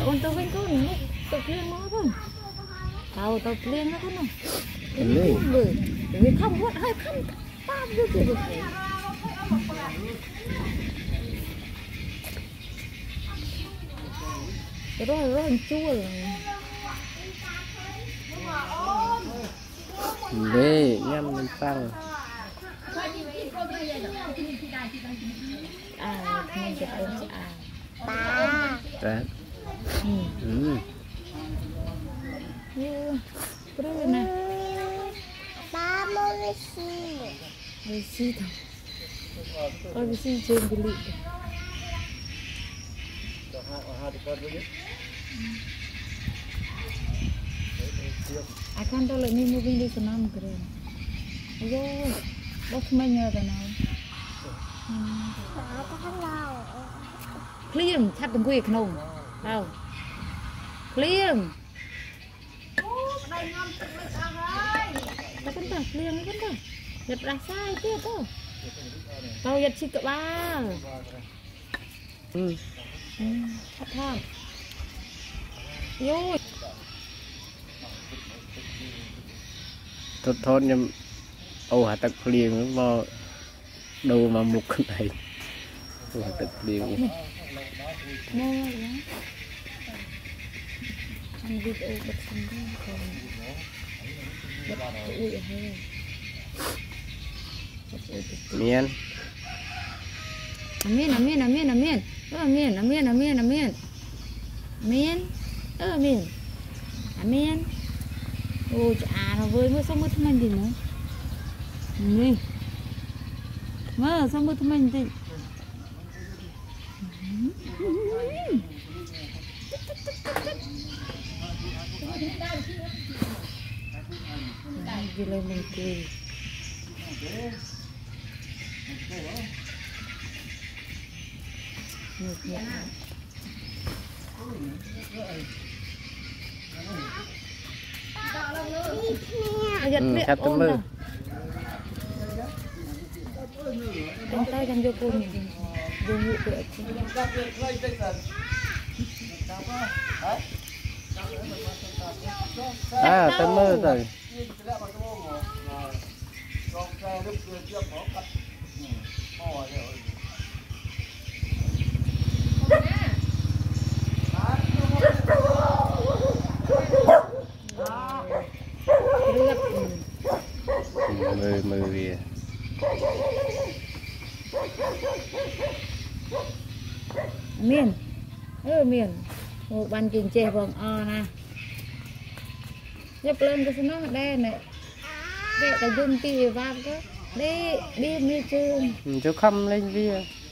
con tao bên con tao liền nó con tao liền nó con nào vì không hốt hơi không tao như thế được rồi chua đi ngâm lên phăng mìnhจะเป็นจะป้า đấy Bro nè ป้าโมลิซี Đi xí thôi Ôi đi xí trên cái lị Akan tao lại như moving đi senam keren Ayo Bos mainnya kan nào Clean chặt từng quỷ khổng Đâu Clean Tao kan tak clean kan tak Giật ra sai kia tao Tao giật xịt cả ba Thật thật Yo thôi nhưng ô hạt tật liền mà đâu mà một cái này ô hạt tật liền Mơ quá Ăn video bật xong đó còn bật ui ở hơi miên miên ôi chả nó với mưa sao mưa thâm anh gì nữa nè mưa sao mưa thâm anh gì gì lên mình cười chặt tấm mưa đánh tay cầm vô côn vô nhụ cửa tấm mưa rồi mưa về miền miền một bàn chỉnh chè vòng o nè nhấp lên cái nó đen này để ta dùng tì vào cái đi đi mi trường cho khăm lên kia